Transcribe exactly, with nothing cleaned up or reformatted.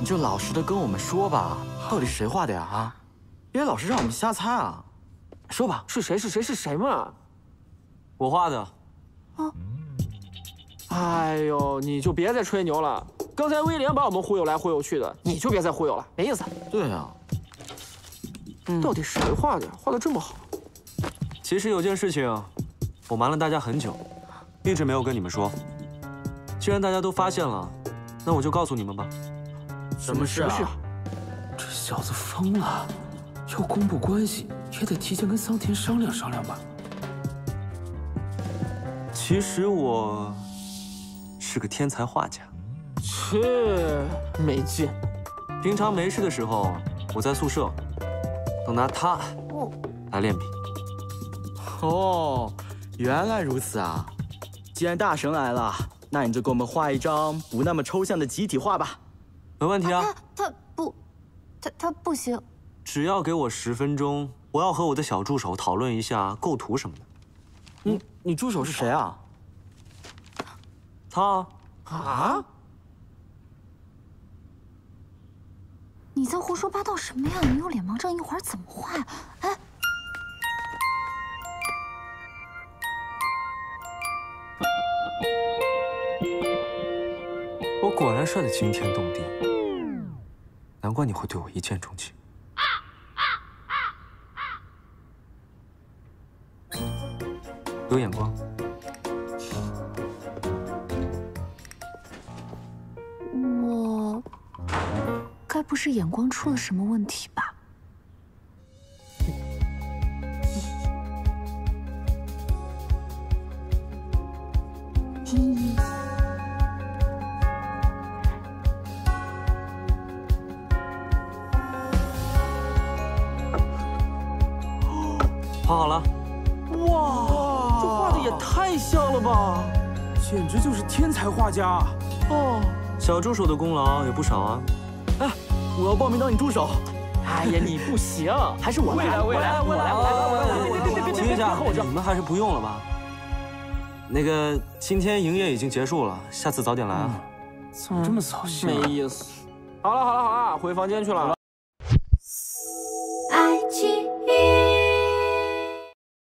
你就老实的跟我们说吧，到底谁画的呀？啊，别老是让我们瞎猜啊！说吧， 是谁？是谁？是谁嘛？ 我画的。 啊！哎呦，你就别再吹牛了。刚才威廉把我们忽悠来忽悠去的，你就别再忽悠了，没意思。 对呀。 嗯，到底谁画的呀？画的这么好。 其实有件事情，我瞒了大家很久，一直没有跟你们说。既然大家都发现了，那我就告诉你们吧。 什么事啊？ 这小子疯了，要公布关系也得提前跟桑田商量商量吧。 其实我是个天才画家。 切，没劲。 平常没事的时候，我在宿舍都拿它来练笔。 哦，原来如此啊！既然大神来了，那你就给我们画一张不那么抽象的集体画吧。 没问题啊。 他他不，他他不行。 只要给我十分钟，我要和我的小助手讨论一下构图什么的。 你你助手是谁啊？ 他啊？ 你在胡说八道什么呀？你有脸盲症一会儿怎么画呀？哎。 我果然帅得惊天动地，难怪你会对我一见钟情。有眼光。 我该不是眼光出了什么问题吧？ 画好了。 哇，这画的也太像了吧！ 简直就是天才画家哦！ 小助手的功劳也不少啊。 哎，我要报名当你助手。 哎呀，你不行，还是我来，我来，我来，我来，我来！别别别别别！ 停一下，你们还是不用了吧？那个，今天营业已经结束了，下次早点来啊。 怎么这么扫兴？ 没意思。好了好了好了，回房间去了。